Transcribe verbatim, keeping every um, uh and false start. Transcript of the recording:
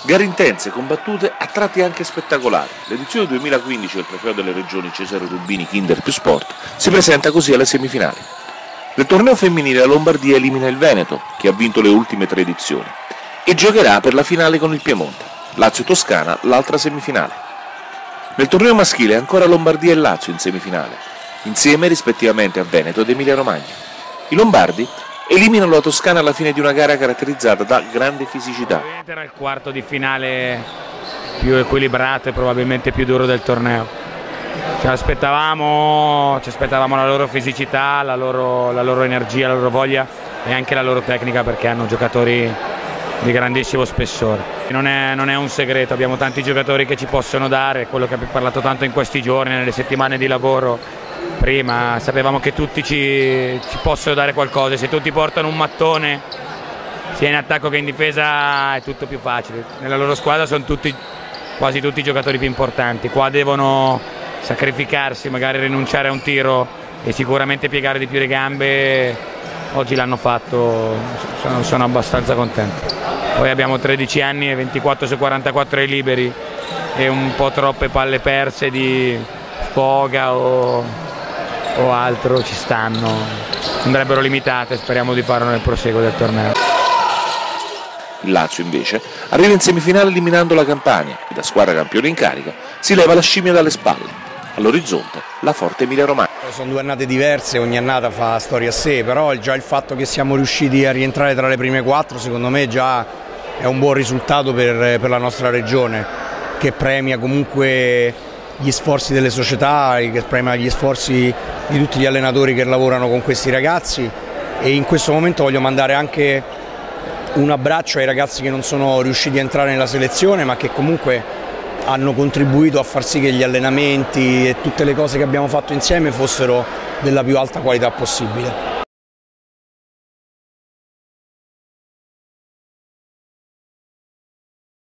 Gare intense, combattute, a tratti anche spettacolari. L'edizione duemilaquindici del Trofeo delle Regioni Cesare Rubini Kinder più Sport si presenta così alle semifinali. Nel torneo femminile la Lombardia elimina il Veneto, che ha vinto le ultime tre edizioni, e giocherà per la finale con il Piemonte. Lazio-Toscana, l'altra semifinale. Nel torneo maschile ancora Lombardia e Lazio in semifinale, insieme rispettivamente a Veneto ed Emilia-Romagna. I lombardi eliminano la Toscana alla fine di una gara caratterizzata da grande fisicità. Era il quarto di finale più equilibrato e probabilmente più duro del torneo. Ci aspettavamo, ci aspettavamo la loro fisicità, la loro, la loro energia, la loro voglia e anche la loro tecnica, perché hanno giocatori di grandissimo spessore. Non è, non è un segreto, abbiamo tanti giocatori che ci possono dare, quello che abbiamo parlato tanto in questi giorni, nelle settimane di lavoro. Prima sapevamo che tutti ci, ci possono dare qualcosa, se tutti portano un mattone sia in attacco che in difesa è tutto più facile. Nella loro squadra sono tutti, quasi tutti i giocatori più importanti, qua devono sacrificarsi, magari rinunciare a un tiro e sicuramente piegare di più le gambe. Oggi l'hanno fatto, sono, sono abbastanza contento. Poi abbiamo tredici anni e ventiquattro su quarantaquattro ai liberi e un po' troppe palle perse di foga o o altro ci stanno, andrebbero limitate, speriamo di farlo nel proseguo del torneo. Il Lazio invece arriva in semifinale eliminando la Campania e da squadra campione in carica si leva la scimmia dalle spalle. All'orizzonte la forte Emilia-Romagna. Sono due annate diverse, ogni annata fa storia a sé, però già il fatto che siamo riusciti a rientrare tra le prime quattro secondo me già è un buon risultato per, per la nostra regione, che premia comunque gli sforzi delle società, che premia gli sforzi di tutti gli allenatori che lavorano con questi ragazzi, e in questo momento voglio mandare anche un abbraccio ai ragazzi che non sono riusciti a entrare nella selezione ma che comunque hanno contribuito a far sì che gli allenamenti e tutte le cose che abbiamo fatto insieme fossero della più alta qualità possibile.